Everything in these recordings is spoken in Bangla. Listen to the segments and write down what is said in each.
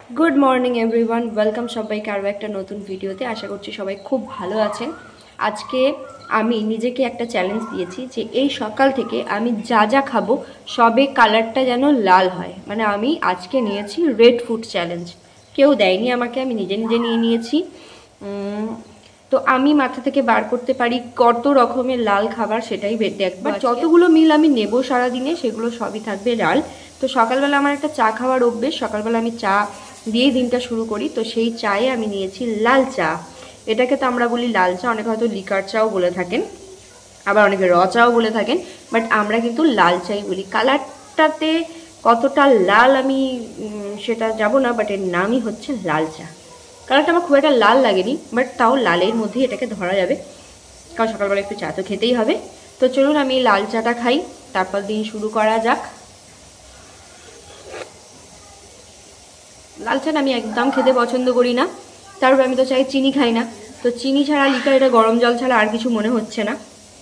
गुड मर्निंग एवरीवन वेलकम सबाइके आरो एक नतून भिडियोते आशा करछि सबाई खूब भालो आछेन। आज के आमी निजेके एक चैलेंज दिएछि जे एई सकाल थेके आमी जा जा खाबो सबे कालारटा जेन लाल हय। माने आमी आजके निएछि रेड फूड चैलेंज। केउ देयनि आमाके, आमी निजे निजे निये निएछि। तो आमी माथा थेके बार करते पारी कत रकमेर लाल खाबार सेटाई देखबो। যতগুলো মিল আমি নেব সারা দিনে সেগুলো সবই থাকবে লাল। তো সকালবেলা আমার একটা চা খাওয়ার অভ্যেস, সকালবেলা আমি চা দিয়েই দিনটা শুরু করি। তো সেই চায়ে আমি নিয়েছি লাল চা। এটাকে তো আমরা বলি লাল চা, অনেকে হয়তো লিকার চাও বলে থাকেন, আবার অনেকে র চাও বলে থাকেন, বাট আমরা কিন্তু লাল চাই বলি। কালারটাতে কতটা লাল আমি সেটা যাব না, বাট এর নামই হচ্ছে লাল চা। কালারটা আমার খুব একটা লাল লাগেনি, বাট তাও লালের মধ্যেই এটাকে ধরা যাবে, কারণ সকালবেলা একটু চা তো খেতেই হবে। তো চলুন আমি লাল চাটা খাই, তারপর দিন শুরু করা যাক। লাল চা আমি একদম খেতে পছন্দ করি না, তারপর আমি তো চাই চিনি খাই না। তো চিনি ছাড়া লিকার, এটা গরম জল ছাড়া আর কিছু মনে হচ্ছে না।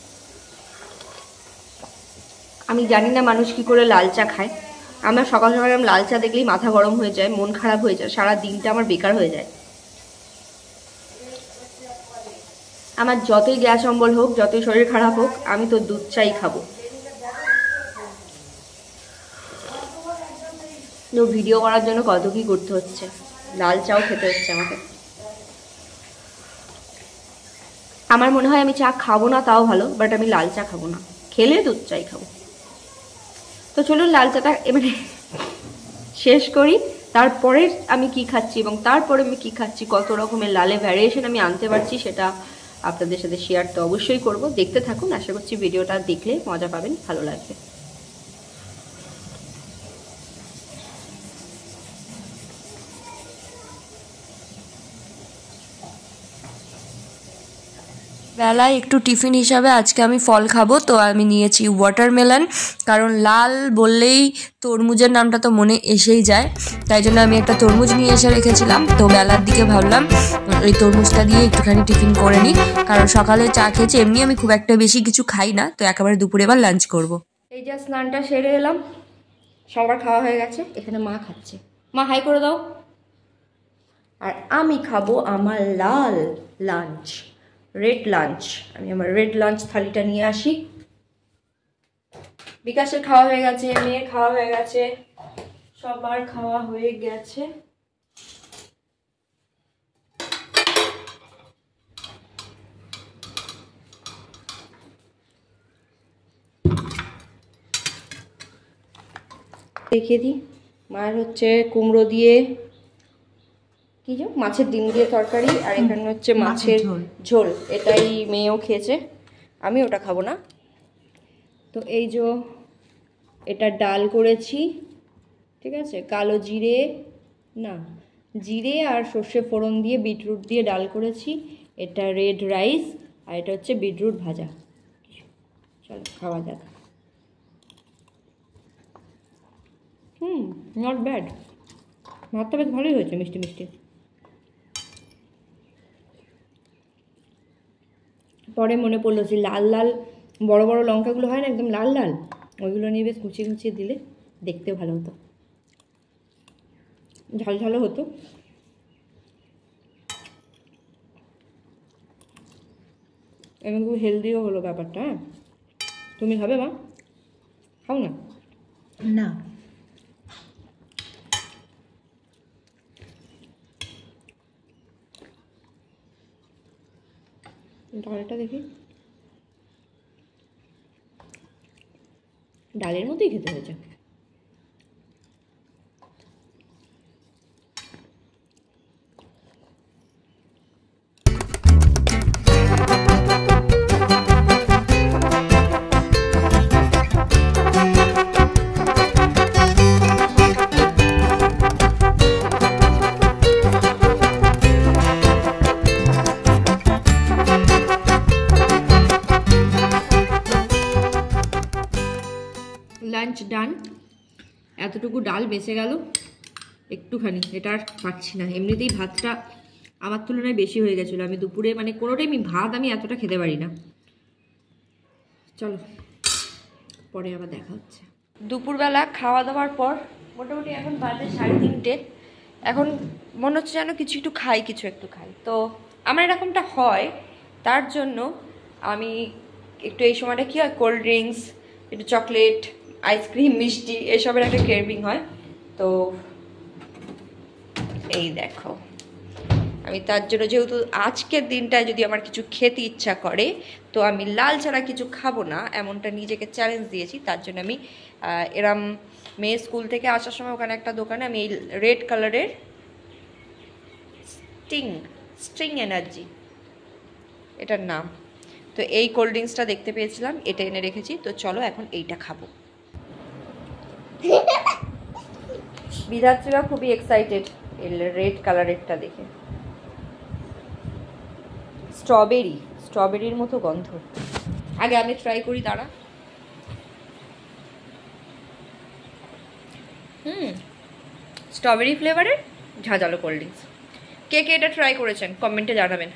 আমি জানি না মানুষ কি করে লাল চা খায়। আমার সকাল সকাল লাল চা দেখলেই মাথা গরম হয়ে যায়, মন খারাপ হয়ে যায়, সারা দিনটা আমার বেকার হয়ে যায়। আমার যতই গ্যাস অম্বল হোক, যতই শরীর খারাপ হোক, আমি তো দুধ চাই খাবো। তো ভিডিও করার জন্য কত কি করতে হচ্ছে, লাল চাও খেতে হচ্ছে আমাকে। আমার মনে হয় আমি চা খাবো না তাও ভালো, বাট আমি লাল চা খাবো না, খেলে দুধ চাই খাবো। তো চলুন লাল চাটা এবারে শেষ করি, তারপরে আমি কি খাচ্ছি এবং তারপরে আমি কি খাচ্ছি, কত রকমের লালে ভ্যারিয়েশন আমি আনতে পারছি সেটা আপনাদের সাথে শেয়ার তো অবশ্যই করব। দেখতে থাকুন, আশা করছি ভিডিওটা দেখলে মজা পাবেন, ভালো লাগবে। বেলায় একটু টিফিন হিসাবে আজকে আমি ফল খাবো, তো আমি নিয়েছি ওয়াটারমেলন, কারণ লাল বললেই তরমুজের নামটা তো মনে এসেই যায়, তাই জন্য আমি একটা তরমুজ নিয়ে এসে রেখেছিলাম। তো বেলার দিকে ভাবলাম এই তরমুজটা দিয়ে একটুখানি টিফিন করে নিই, কারণ সকালে চা খেয়েছি, এমনি আমি খুব একটা বেশি কিছু খাই না, তো একেবারে দুপুরে এবার লাঞ্চ করব। এই যে স্নানটা সেরে এলাম, সবার খাওয়া হয়ে গেছে, এখানে মা খাচ্ছে। মা হাই করে দাও। আর আমি খাবো আমার লাল লাঞ্চ, রেড লাঞ্চ। আমি আমার রেড লাঞ্চ থালিটা নিয়ে আসি। বিকাশের খাওয়া হয়ে গেছে, মেয়ের খাওয়া হয়ে গেছে, সবার খাওয়া হয়ে গেছে। দেখিয়ে দিই, মায়ের হচ্ছে কুমড়ো দিয়ে কি যে মাছের ডিম দিয়ে তরকারি, আর এখানে হচ্ছে মাছের ঝোল। এটাই মেয়েও খেয়েছে, আমি ওটা খাবো না। তো এই যে এটা ডাল করেছি, ঠিক আছে, কালো জিরে না জিরে আর সর্ষে ফোড়ন দিয়ে বিটরুট দিয়ে ডাল করেছি। এটা রেড রাইস, আর এটা হচ্ছে বিটরুট ভাজা। চলো খাওয়া যাক। নট ব্যাড, ভাতটা বেশ ভালোই হয়েছে, মিষ্টি মিষ্টি। পরে মনে পড়লো যে লাল লাল বড় বড় লঙ্কাগুলো হয় না, একদম লাল লাল, ওইগুলো নিয়ে বেশ কুচিয়ে কুচিয়ে দিলে দেখতে ভালো হতো, ঝাল ঝালও হতো। এবং খুব হেলদিও হলো ব্যাপারটা। হ্যাঁ, তুমি খাবে মা? খাও না। না, ডালটা দেখি, ডালের মধ্যেই খেতে হয়েছে। Lunch done. এতটুকু ডাল বেঁচে গেল একটুখানি, এটা আর পাচ্ছি না। এমনিতেই ভাতটা আমার তুলনায় বেশি হয়ে গেছিলো। আমি দুপুরে মানে কোনোটাই ভাত আমি এতটা খেতে পারি না। চলো পরে আবার দেখা হচ্ছে। দুপুরবেলা খাওয়া দাওয়ার পর মোটামুটি এখন বাজে 3:30। এখন মনে হচ্ছে যেন কিছু একটু খাই, কিছু একটু খাই। তো আমার এরকমটা হয়, তার জন্য আমি একটু এই সময়টা কী হয়, কোল্ড ড্রিঙ্কস, একটু চকলেট, আইসক্রিম, মিষ্টি এসবের একটা ক্রেভিং হয়। তো এই দেখো, আমি তার জন্য যেহেতু আজকের দিনটায় যদি আমার কিছু খেতে ইচ্ছা করে তো আমি লাল ছাড়া কিছু খাবো না, এমনটা নিজেকে চ্যালেঞ্জ দিয়েছি। তার জন্য আমি এরম মেয়ে স্কুল থেকে আসার সময় ওখানে একটা দোকানে আমি এই রেড কালারের স্ট্রিং এনার্জি এটার নাম, তো এই কোল্ড ড্রিঙ্কসটা দেখতে পেয়েছিলাম, এটা এনে রেখেছি। তো চলো এখন এইটা খাবো। বিধাত্রীরা খুবই এক্সাইটেড এই রেড কালারেরটা দেখে। স্ট্রবেরির মতো গন্ধ। আগে আমি ট্রাই করি, দাঁড়া। স্ট্রবেরি ফ্লেভারের ঝাঁঝালো কোল্ড ড্রিঙ্কস। কে কে এটা ট্রাই করেছেন কমেন্টে জানাবেন।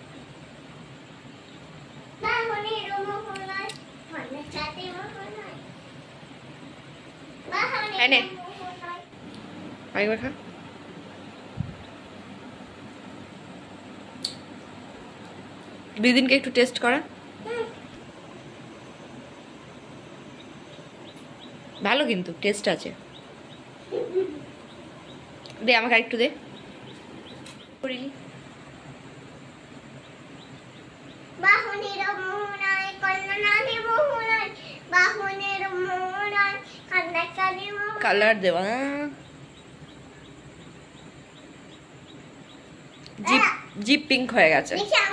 দিদিনকে একটু টেস্ট করা, ভালো কিন্তু টেস্ট আছে। দে আমাকে আরেকটু দে। কালার দেওয়া, জিপ পিঙ্ক হয়ে গেছে।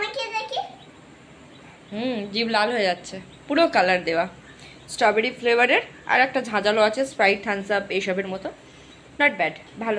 জিভ লাল হয়ে যাচ্ছে, পুরো কালার দেওয়া। স্ট্রবেরি ফ্লেভারের আর একটা ঝাঁঝালো আছে, স্প্রাইট, থামস আপ এইসবের মতো। নট ব্যাড, ভালো।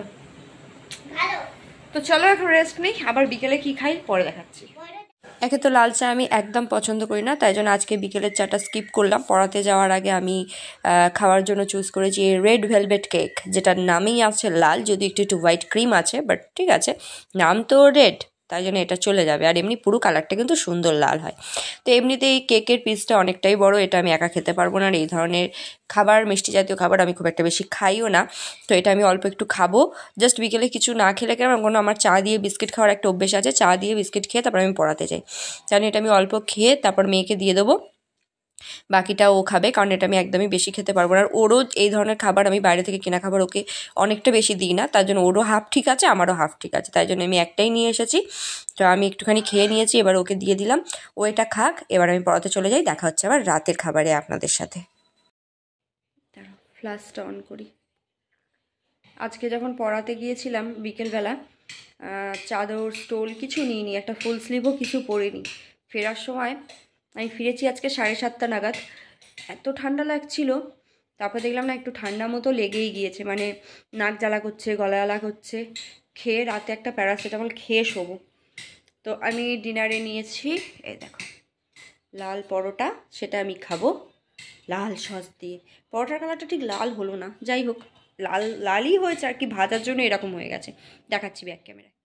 তো চলো এখন রেস্ট নেই, আবার বিকেলে কি খাই পরে দেখাচ্ছি। একে তো লাল চা আমি একদম পছন্দ করি না, তাই জন্য আজকে বিকেলের চাটা স্কিপ করলাম। পড়াতে যাওয়ার আগে আমি খাওয়ার জন্য চুজ করেছি রেড ভেলভেট কেক, যেটার নামেই আছে লাল, যদি একটু একটু হোয়াইট ক্রিম আছে, বাট ঠিক আছে, নাম তো রেড, তাই জন্য এটা চলে যাবে। আর এমনি পুরো কালারটা কিন্তু সুন্দর লাল হয়। তো এমনিতে এই কেকের পিসটা অনেকটাই বড়, এটা আমি একা খেতে পারবো না। আর এই ধরনের খাবার, মিষ্টি জাতীয় খাবার আমি খুব একটা বেশি খাইও না, তো এটা আমি অল্প একটু খাবো। জাস্ট বিকেলে কিছু না খেলে কেমন, কোনো আমার চা দিয়ে বিস্কিট খাওয়ার একটা অভ্যেস আছে, চা দিয়ে বিস্কিট খেয়ে তারপর আমি পড়াতে যাই। জানি এটা আমি অল্প খেয়ে তারপর মেয়েকে দিয়ে দেবো, বাকিটা ও খাবে, কারণ এটা আমি একদমই বেশি খেতে পারবো না। আর ওরও এই ধরনের খাবার, আমি বাইরে থেকে কেনা খাবার ওকে অনেকটা বেশি দিই না, তার জন্য ওরও হাফ ঠিক আছে, আমারও হাফ ঠিক আছে, তাই জন্য আমি একটাই নিয়ে এসেছি। তো আমি একটুখানি খেয়ে নিয়েছি, এবার ওকে দিয়ে দিলাম, ও এটা খাক, এবার আমি পড়াতে চলে যাই। দেখা হচ্ছে আবার রাতের খাবারে আপনাদের সাথে। ফ্ল্যাশটা অন করি। আজকে যখন পড়াতে গিয়েছিলাম বিকেলবেলা, চাদর স্টোল কিছু নিইনি, একটা ফুল স্লিভও কিছু পরিনি। ফেরার সময় আমি ফিরেছি আজকে 7:30 নাগাদ, এত ঠান্ডা লাগছিল, তারপর দেখলাম না একটু ঠান্ডা মতো লেগেই গিয়েছে, মানে নাক জ্বালা করছে, গলা জ্বালা করছে। খেয়ে রাতে একটা প্যারাসিটামল খেয়ে শোবো। তো আমি ডিনারে নিয়েছি, এই দেখো লাল পরোটা, সেটা আমি খাবো লাল সস দিয়ে। পরোটার কালারটা ঠিক লাল হলো না, যাই হোক লালই হয়েছে আর কি, ভাজার জন্য এরকম হয়ে গেছে। দেখাচ্ছি ব্যাক ক্যামেরায়,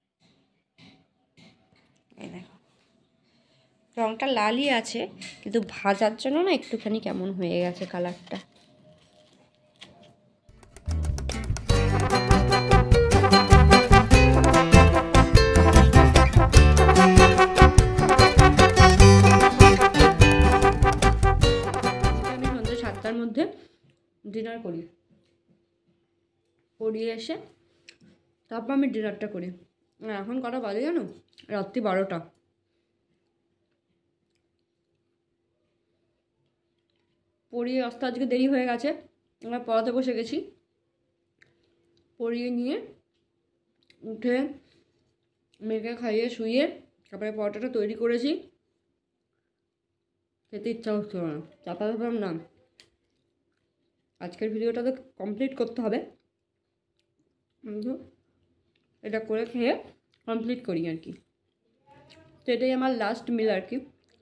এই দেখো রঙটা লালই আছে, কিন্তু ভাজার জন্য না একটুখানি কেমন হয়ে গেছে কালারটা। আমি সন্ধ্যে 7টার মধ্যে ডিনার করি, পড়িয়ে এসে তারপর আমি ডিনারটা করি। এখন কটা বাজে জানো? রাত্রি 12টা। পড়িয়ে আসতে আজকে দেরি হয়ে গেছে, আমরা পড়াতে বসে গেছি, পড়িয়ে নিয়ে উঠে মেয়েকে খাইয়ে শুইয়ে তারপরে পরোটাটা তৈরি করেছি। খেতে ইচ্ছা হচ্ছিল না, তারপরে ভাবলাম না আজকের ভিডিওটা তো কমপ্লিট করতে হবে, কিন্তু এটা করে খেয়ে কমপ্লিট করি আর কি। তো এটাই আমার লাস্ট মিল আর কি।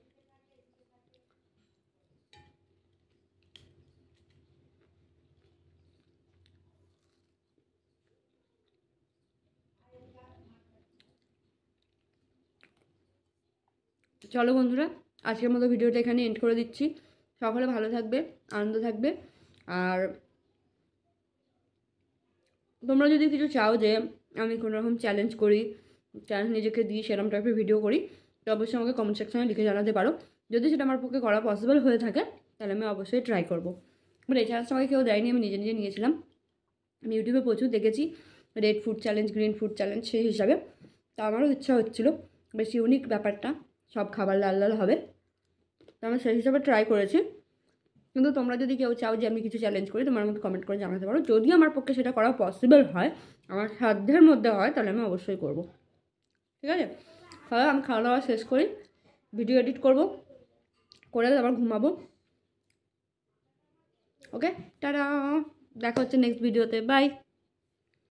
চলো বন্ধুরা, আজকের মতো ভিডিওটা এখানে এন্ড করে দিচ্ছি। সকলে ভালো থাকবে, আনন্দ থাকবে। আর তোমরা যদি কিছু চাও যে আমি কোনো রকম চ্যালেঞ্জ করি, চ্যালেঞ্জ নিজেকে দিই, সেরকম টাইপের ভিডিও করি, তো অবশ্যই আমাকে কমেন্ট সেকশনে লিখে জানাতে পারো। যদি সেটা আমার পক্ষে করা পসিবল হয়ে থাকে তাহলে আমি অবশ্যই ট্রাই করবো। বাট এই চ্যালেঞ্জটা আমাকে কেউ দেয়নি, আমি নিজে নিজে নিয়েছিলাম। আমি ইউটিউবে প্রচুর দেখেছি red food challenge, green food challenge, সেই হিসাবে তো আমারও ইচ্ছা হচ্ছিলো বেশ ইউনিক ব্যাপারটা, সব খাবার লাল লাল হবে, তো আমি সেই হিসাবে ট্রাই করেছি। কিন্তু তোমরা যদি কেউ চাও যে আমি কিছু চ্যালেঞ্জ করি, তোমার আমাকে কমেন্ট করে জানাতে পারো। যদি আমার পক্ষে সেটা করা পসিবল হয়, আমার সাধ্যের মধ্যে হয়, তাহলে আমি অবশ্যই করব। ঠিক আছে, তাহলে আমি খাওয়া দাওয়া শেষ করি, ভিডিও এডিট করব, করে আবার ঘুমাবো। ওকে, টাটা, দেখা হচ্ছে নেক্সট ভিডিওতে, বাই।